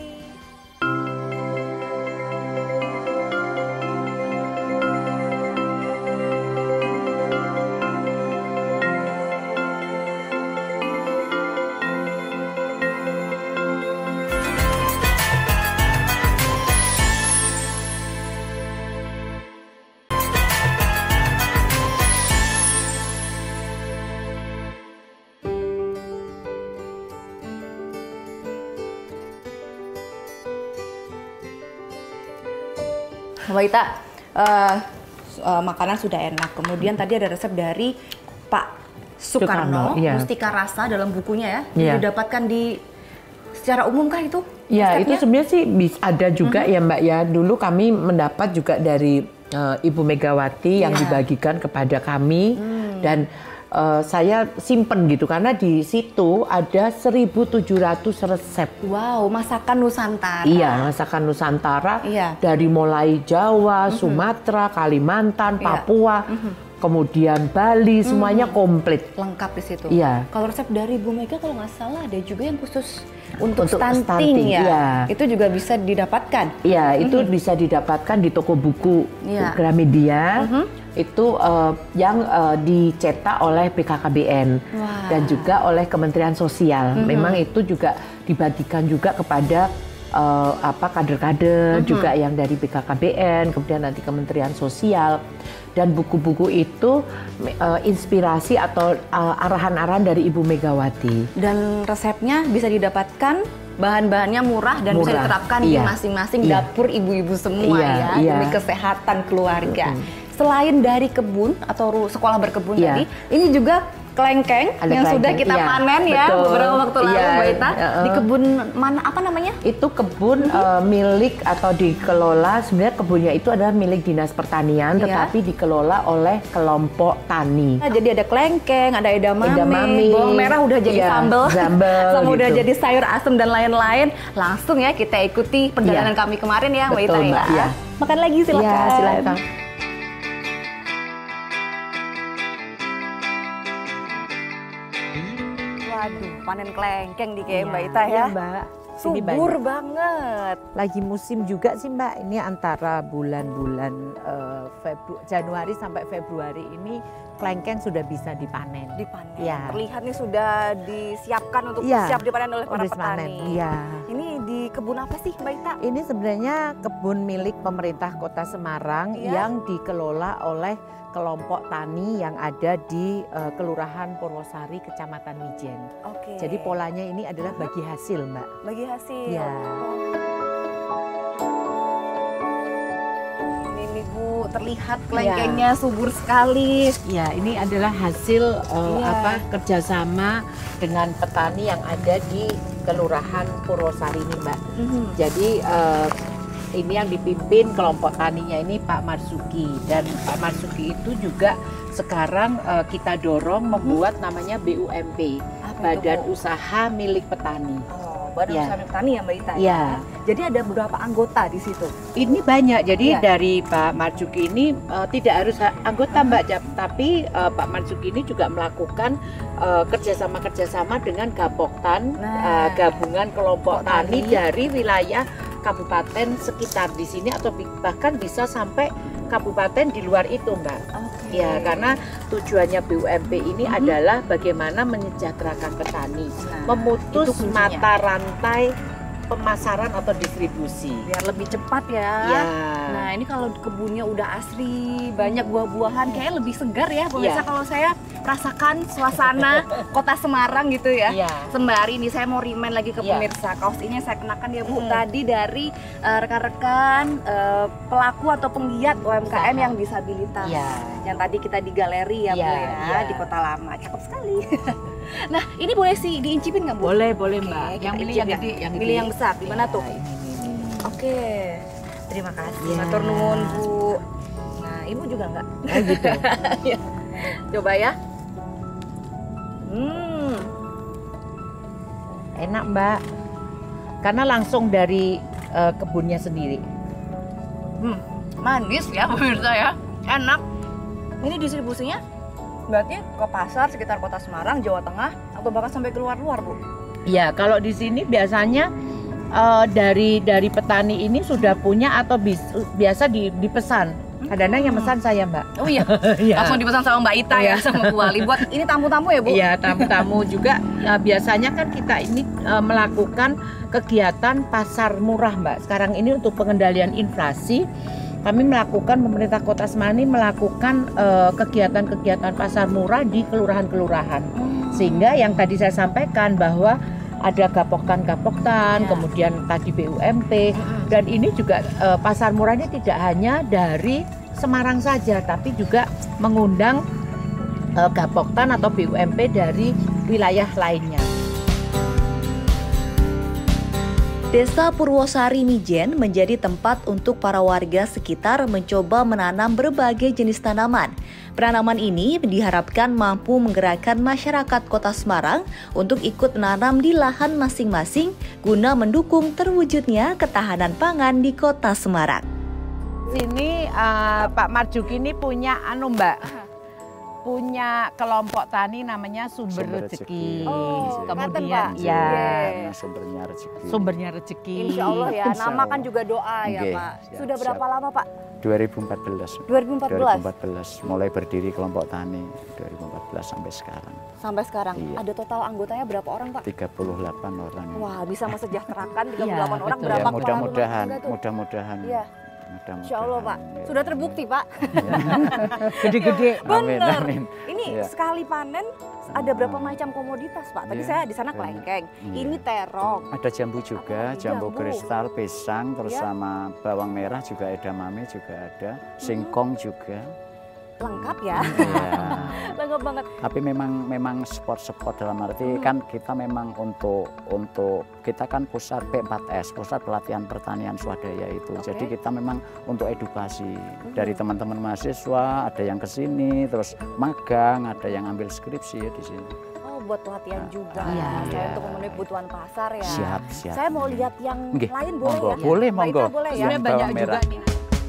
Mbak Ita, makanan sudah enak. Kemudian tadi ada resep dari Pak Soekarno, Soekarno, iya. Mustika Rasa dalam bukunya ya. Iya. Didapatkan di secara umum kah itu? Ya, resepnya? itu sebenarnya sih ada juga ya Mbak ya. Dulu kami mendapat juga dari Ibu Megawati yang Iya. dibagikan kepada kami dan saya simpen gitu karena di situ ada 1.700 resep. Wow, masakan Nusantara. Iya, masakan Nusantara Iya. dari mulai Jawa, Sumatera, Kalimantan, Iya. Papua, kemudian Bali, semuanya komplit. Lengkap di situ. Iya. Kalau resep dari Bu Mega kalau nggak salah ada juga yang khusus untuk Untuk stunting, stunting, ya. iya. Itu juga bisa didapatkan. Iya, itu bisa didapatkan di toko buku Iya. Gramedia. Itu yang dicetak oleh BKKBN Wah. dan juga oleh Kementerian Sosial. Memang itu juga dibagikan juga kepada kader-kader juga yang dari BKKBN, kemudian nanti Kementerian Sosial. Dan buku-buku itu inspirasi atau arahan-arahan dari Ibu Megawati. Dan resepnya bisa didapatkan, bahan-bahannya murah dan bisa Murah, diterapkan di iya. masing-masing Iya. dapur ibu-ibu semua Iya, ya, iya. demi kesehatan keluarga. Selain dari kebun atau sekolah berkebun Iya. tadi, ini juga kelengkeng Ada yang sudah kelengkeng, kita iya, panen ya betul. beberapa waktu lalu Iya, Mbak Ita. heeh. Di kebun mana, apa namanya? Itu kebun milik atau dikelola, sebenarnya kebunnya itu adalah milik Dinas Pertanian, Iya. tetapi dikelola oleh kelompok tani. Nah, jadi ada kelengkeng, ada edamame, Edamame, bawang merah udah jadi iya, sambal, sambal sama udah gitu. jadi sayur asem dan lain-lain. Langsung ya kita ikuti perjalanan Iya. kami kemarin ya Mbak Ita Betul, ya. Mbak, iya. Makan lagi silakan. Iya, silakan. Waduh, panen kelengkeng di kayak Iya, Mbak Ita ya. iya, Mbak. Sini Subur banget. Lagi musim juga sih Mbak, ini antara bulan-bulan Januari sampai Februari ini kelengkeng sudah bisa dipanen. Dipanen. Iya. Terlihat nih sudah disiapkan untuk Iya. siap dipanen oleh para Udah dipanen, petani. iya. Ini di kebun apa sih Mbak Ita? Ini sebenarnya kebun milik pemerintah Kota Semarang Iya. yang dikelola oleh kelompok tani yang ada di Kelurahan Purwosari, Kecamatan Mijen. Oke. Jadi polanya ini adalah bagi hasil Mbak. bagi hasil. Iya. Ini nih Bu, terlihat kelengkengnya subur sekali. Ya, ini adalah hasil Iya. kerjasama dengan petani yang ada di Kelurahan Purwosari ini, Mbak. Jadi ini yang dipimpin kelompok taninya ini Pak Marzuki, dan Pak Marzuki itu juga sekarang kita dorong membuat namanya BUMP, Badan Usaha Milik Petani. Badan Usaha Milik Petani ya Mbak Ita? Ya. Jadi ada beberapa anggota di situ? Ini banyak, jadi dari Pak Marzuki ini tidak harus anggota Mbak, tapi Pak Marzuki ini juga melakukan kerjasama dengan Gapoktan, gabungan kelompok tani dari wilayah kabupaten sekitar di sini atau bahkan bisa sampai kabupaten di luar itu Mbak. Ya, karena tujuannya BUMP ini adalah bagaimana menyejahterakan petani, memutus mata rantai pemasaran atau distribusi biar lebih cepat ya. Nah ini kalau kebunnya udah asri, banyak buah-buahan, kayak lebih segar ya pemirsa. Kalau saya rasakan suasana kota Semarang gitu ya. Sembari ini saya mau remind lagi ke pemirsa, kaos ini saya kenakan ya Bu, tadi dari rekan-rekan pelaku atau penggiat UMKM yang disabilitas. Yang tadi kita di galeri ya Bu ya, di Kota Lama, cakep sekali. Nah, ini boleh sih diincipin nggak Bu? Boleh Mbak. Yang pilih yang gede, pilih yang besar. Di mana tuh? Oke. Terima kasih. Matur nuwun Bu. Nah, Ibu juga nggak? Gitu. Coba ya. Enak Mbak. Karena langsung dari kebunnya sendiri. Manis ya pemirsa ya. Enak. Ini distribusinya berarti ke pasar sekitar Kota Semarang, Jawa Tengah, atau bahkan sampai keluar-luar Bu? Iya, kalau di sini biasanya dari petani ini sudah punya atau biasa dipesan. Kadang-kadang yang pesan saya Mbak. Oh iya, langsung dipesan sama Mbak Ita ya, sama Bu Wali. Buat ini tamu-tamu ya Bu? Iya, tamu-tamu juga. Biasanya kan kita ini melakukan kegiatan pasar murah Mbak. Sekarang ini untuk pengendalian inflasi, kami melakukan, pemerintah Kota Semarang ini melakukan kegiatan-kegiatan pasar murah di kelurahan-kelurahan. Sehingga yang tadi saya sampaikan bahwa ada gapoktan, kemudian tadi BUMP, dan ini juga pasar murahnya tidak hanya dari Semarang saja, tapi juga mengundang gapoktan atau BUMP dari wilayah lainnya. Desa Purwosari Mijen menjadi tempat untuk para warga sekitar mencoba menanam berbagai jenis tanaman. Penanaman ini diharapkan mampu menggerakkan masyarakat Kota Semarang untuk ikut menanam di lahan masing-masing guna mendukung terwujudnya ketahanan pangan di Kota Semarang. Sini Pak Marzuki ini punya Mbak. Punya kelompok tani namanya Sumber Rezeki. Kemudian Sumbernya Rezeki. Insya Allah ya, nama kan juga doa ya Pak. Sudah berapa lama Pak? 2014. 2014. Mulai berdiri kelompok tani 2014 sampai sekarang. Sampai sekarang. Ada total anggotanya berapa orang Pak? 38 orang. Wah, bisa mesejahterakan 38 orang berapa? Mudah-mudahan. Insya Allah Pak, sudah terbukti Pak. Gede-gede. Bener. Ini sekali panen ada berapa macam komoditas Pak? Tadi saya di sana kelengkeng, ini terong. Ada jambu juga, jambu kristal, pisang, terus sama bawang merah juga ada, edamame juga ada, singkong juga. Lengkap ya. Lengkap banget. Tapi memang sport dalam arti kan kita memang untuk kita kan pusat P4S, pusat pelatihan pertanian swadaya itu. Jadi kita memang untuk edukasi dari teman-teman mahasiswa, ada yang kesini terus magang, ada yang ambil skripsi ya di sini. Buat pelatihan juga, untuk memenuhi kebutuhan pasar ya. Siap. Saya mau lihat yang lain boleh ya? Boleh, monggo. Boleh ya? Sebenarnya banyak juga nih.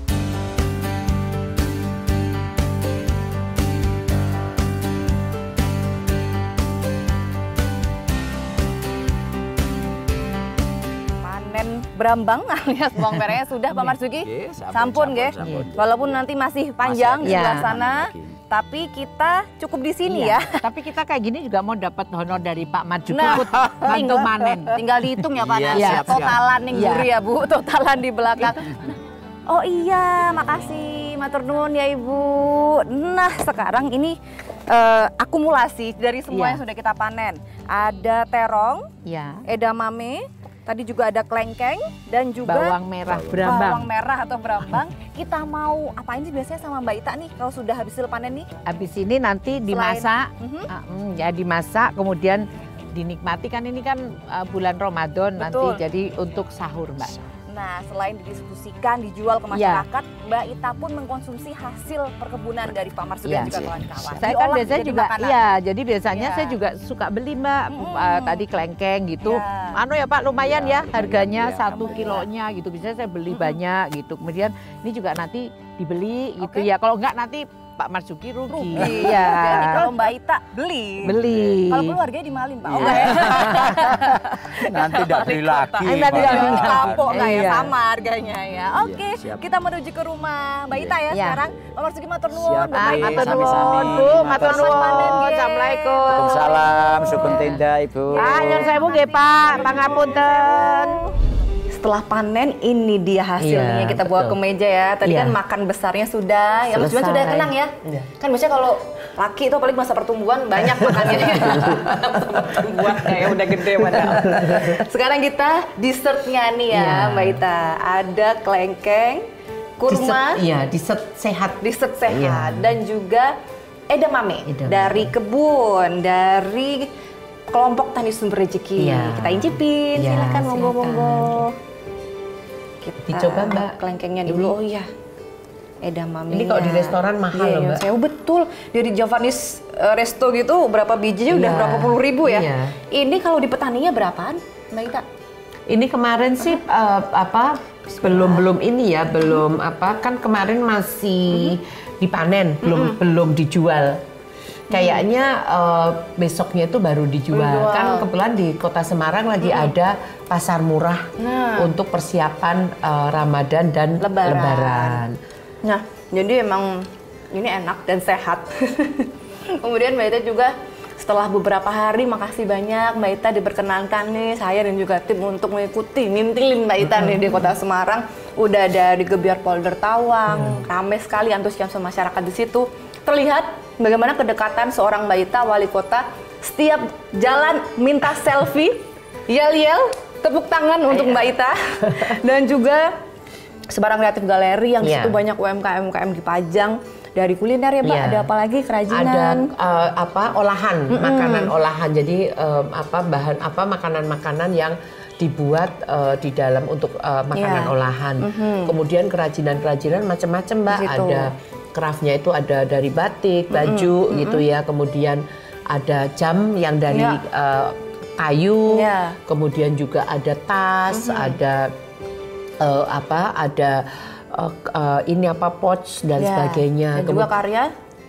Berambang alias bawang merahnya sudah Pak Marzuki? Sampun nggih. Walaupun nanti masih panjang di sebelah sana, tapi kita cukup di sini ya. Tapi kita kayak gini juga mau dapat honor dari Pak Marzuki bantu panen. Tinggal dihitung ya Pak. Totalan ning guri ya Bu, totalan di belakang. Oh iya, makasih matur nuwun ya Ibu. Nah, sekarang ini akumulasi dari semua yang sudah kita panen. Ada terong, edamame, tadi juga ada kelengkeng dan juga bawang merah berambang. Bawang merah atau berambang. Kita mau apain sih biasanya sama Mbak Ita nih kalau sudah habis panen nih? Habis ini nanti dimasak, dimasak kemudian dinikmati, kan ini kan bulan Ramadan. Betul. Nanti jadi untuk sahur Mbak. Nah, selain didiskusikan, dijual ke masyarakat, Mbak Ita pun mengkonsumsi hasil perkebunan dari Pak Marzuki dan juga kawan-kawan. Saya kan Diolah biasanya menjadi juga, makanan. iya, jadi biasanya Iya. saya juga suka beli Mbak, tadi kelengkeng gitu. Iya. Anu ya Pak, lumayan ya harganya Iya. 1 kilonya gitu. Biasanya saya beli banyak gitu. Kemudian ini juga nanti dibeli gitu Oke. ya. Kalau enggak nanti Pak Marzuki rugi. Iya. Iya. Jadi kalau Mbak Ita beli. Beli. Kalau perlu harganya dimalin, Pak. Iya. Oh, enggak ya? Nanti tidak beli lagi. Nanti tidak beli lagi. Kapok nggak ya, Iya. sama harganya ya. Oke, siap. kita menuju ke rumah Mbak Ita ya Iya. sekarang. Pak Marzuki matur nuwun. Siap, Mbak Mbak. Ita. Matur Sami-sami. nuwun, Bu. Matur Selamat panen, nuwun. Ge. Assalamualaikum. Waalaikumsalam, sukun tenda Ibu. Nyun sewu nggih Pak, pangapunten. Setelah panen ini dia hasilnya, Iya, kita bawa ke betul. meja ya. Tadi Iya. kan makan besarnya sudah, ya Mas Juan Selesai. sudah tenang ya. Iya. Kan biasanya kalau laki itu apalagi masa pertumbuhan banyak makannya. Masa pertumbuhan kayak udah gede padahal. Sekarang kita dessertnya nih ya Iya. Mbak Ita. Ada kelengkeng, kurma, Iya, dessert sehat. dessert sehat, Iya. dan juga edamame Edamame. dari kebun, dari kelompok tani sumber rezeki. Iya. Kita incipin, Iya, silakan silakan. monggo-monggo. Kita Dicoba, Mbak. kelengkengnya dulu. Oh iya. Edamame. Ini kalau di restoran mahal loh, Mbak. Saya betul. Dari Javanese Resto gitu berapa bijinya udah Iya. berapa puluh ribu ya. Iya. Ini kalau di petaninya berapaan, Mbak Ita? Ini kemarin sih belum ini ya, belum kan kemarin masih dipanen, belum dijual. Kayaknya besoknya itu baru dijual. Kan kebetulan di Kota Semarang lagi ada pasar murah untuk persiapan Ramadan dan Lebaran. Nah, jadi emang ini enak dan sehat. Kemudian Mbak Ita juga setelah beberapa hari, makasih banyak Mbak Ita diperkenankan nih saya dan juga tim untuk mengikuti ngintilin Mbak Ita nih di Kota Semarang. Udah ada di Gebyar Polder Tawang, ramai sekali antusias masyarakat di situ. Terlihat bagaimana kedekatan seorang Mbak Ita, wali kota, setiap jalan minta selfie, yel-yel, tepuk tangan untuk Mbak Ita, dan juga Semarang Kreatif Galeri yang di Iya. situ banyak UMKM dipajang. Dari kuliner ya Mbak, Iya. ada apa lagi kerajinan? Ada olahan, makanan olahan. Jadi makanan-makanan yang dibuat di dalam untuk makanan Iya. olahan. Kemudian kerajinan-kerajinan macam-macam Mbak. Di situ. Ada craftnya itu ada dari batik, baju gitu ya. Kemudian ada jam yang dari Iya. kayu. Iya. Kemudian juga ada tas, ada pouch dan Ya. sebagainya. Dan juga karya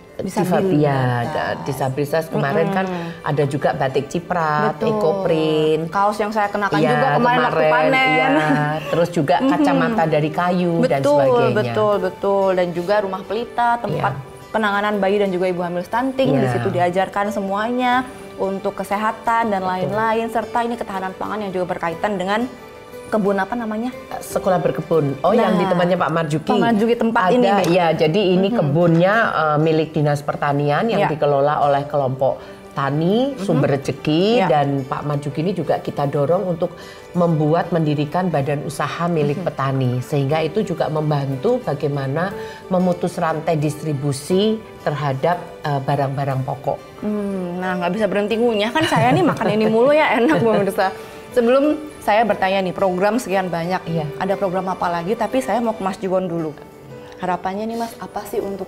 disabilitas kemarin kan ada juga batik ciprat, Betul. ekoprint. Kaos yang saya kenakan Iya, juga kemarin waktu panen. iya. Terus juga kacamata dari kayu dan sebagainya. Betul. Dan juga rumah pelita, tempat penanganan bayi dan juga ibu hamil stunting. Iya. Di situ diajarkan semuanya untuk kesehatan dan lain-lain. Serta ini ketahanan pangan yang juga berkaitan dengan kebun apa namanya? Sekolah berkebun. Oh, yang di tempatnya Pak Marzuki. Pak Marzuki tempat ini nih. Iya, jadi ini kebunnya milik Dinas Pertanian yang Iya. dikelola oleh kelompok tani sumber rezeki, Iya. dan Pak Marzuki ini juga kita dorong untuk mendirikan badan usaha milik petani, sehingga itu juga membantu bagaimana memutus rantai distribusi terhadap barang-barang pokok. Nah, nggak bisa berhenti ngunyah kan saya nih makan ini mulu ya, enak pemirsa. Sebelum saya bertanya nih, program sekian banyak, Iya. ada program apa lagi? Tapi saya mau ke Mas Juwon dulu. Harapannya nih Mas, apa sih untuk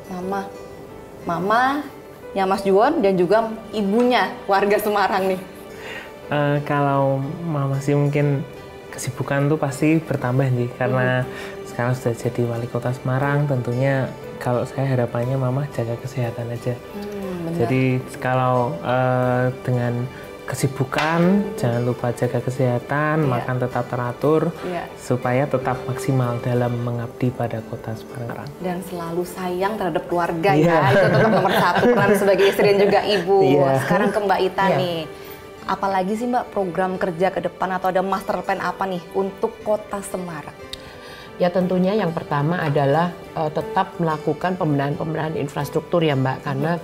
mama ya Mas Juwon dan juga ibunya warga Semarang nih? Kalau mama sih mungkin kesibukan tuh pasti bertambah nih, karena sekarang sudah jadi wali kota Semarang. Tentunya kalau saya harapannya mama jaga kesehatan aja. Jadi kalau dengan kesibukan, jangan lupa jaga kesehatan, makan tetap teratur, supaya tetap maksimal dalam mengabdi pada kota Semarang. Dan selalu sayang terhadap keluarga ya, itu tetap nomor satu, peran sebagai istri dan juga ibu. Sekarang ke Mbak Ita nih, apalagi sih Mbak program kerja ke depan atau ada master plan apa nih untuk kota Semarang? Ya tentunya yang pertama adalah tetap melakukan pembenahan infrastruktur ya Mbak, karena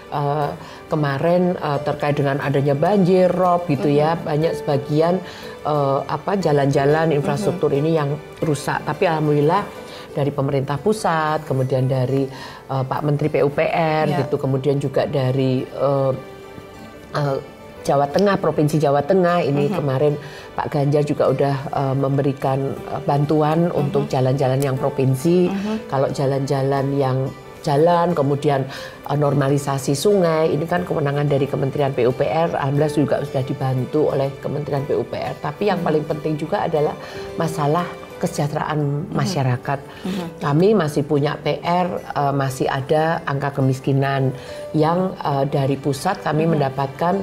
kemarin terkait dengan adanya banjir, rob gitu ya, banyak sebagian jalan-jalan infrastruktur ini yang rusak. Tapi alhamdulillah dari pemerintah pusat, kemudian dari Pak Menteri PUPR gitu, kemudian juga dari Jawa Tengah, Provinsi Jawa Tengah ini kemarin Pak Ganjar juga udah memberikan bantuan untuk jalan-jalan yang provinsi. Kalau jalan-jalan yang kemudian normalisasi sungai, ini kan kewenangan dari Kementerian PUPR, alhamdulillah juga sudah dibantu oleh Kementerian PUPR. Tapi yang paling penting juga adalah masalah kesejahteraan masyarakat. Kami masih punya PR, masih ada angka kemiskinan yang dari pusat kami mendapatkan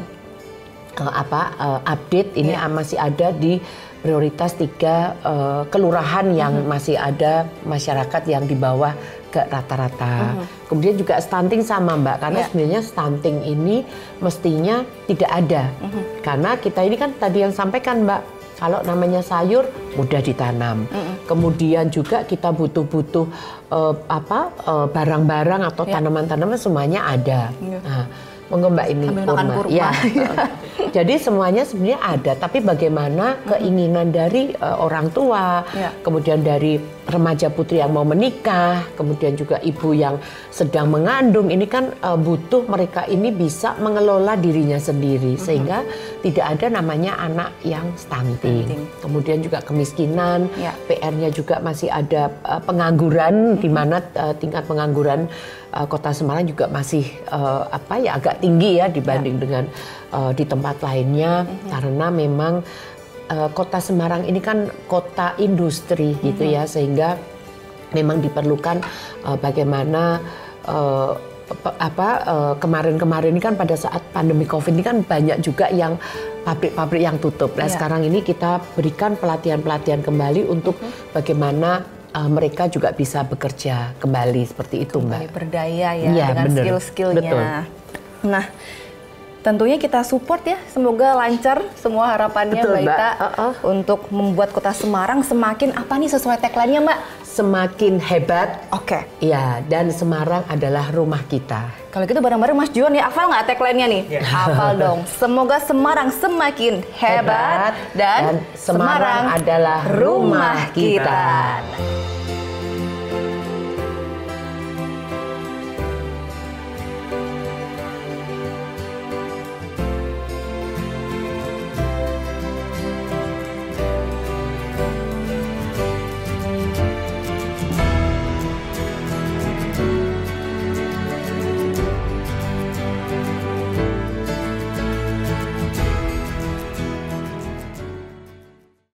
update ini masih ada di prioritas 3 kelurahan yang masih ada masyarakat yang di bawah ke rata-rata. Kemudian juga stunting sama Mbak, karena sebenarnya stunting ini mestinya tidak ada. Karena kita ini kan tadi yang sampaikan Mbak, kalau namanya sayur mudah ditanam. Kemudian juga kita butuh barang-barang atau tanaman-tanaman semuanya ada. Nah, monggo Mbak ini kurma. Ya. Jadi semuanya sebenarnya ada, tapi bagaimana keinginan dari orang tua, kemudian dari remaja putri yang mau menikah, kemudian juga ibu yang sedang mengandung, ini kan butuh mereka ini bisa mengelola dirinya sendiri sehingga tidak ada namanya anak yang stunting. Kemudian juga kemiskinan, PR-nya juga masih ada pengangguran, di mana tingkat pengangguran Kota Semarang juga masih agak tinggi ya dibanding dengan di tempat lainnya, karena memang Kota Semarang ini kan kota industri gitu ya, sehingga memang diperlukan bagaimana kemarin-kemarin ini kan pada saat pandemi Covid ini kan banyak juga yang pabrik-pabrik yang tutup. Nah sekarang ini kita berikan pelatihan-pelatihan kembali untuk bagaimana mereka juga bisa bekerja kembali seperti itu Mbak. Berdaya ya dengan skill-skillnya. Nah, tentunya kita support ya, semoga lancar semua harapannya Mbak Ita untuk membuat Kota Semarang semakin apa nih sesuai tagline-nya Mbak? Semakin hebat. Oke. Ya, dan Semarang adalah rumah kita. Kalau gitu bareng-bareng Mas Juan ya, hafal nggak tagline-nya nih? Hafal dong. Semoga Semarang semakin hebat dan Semarang adalah rumah kita.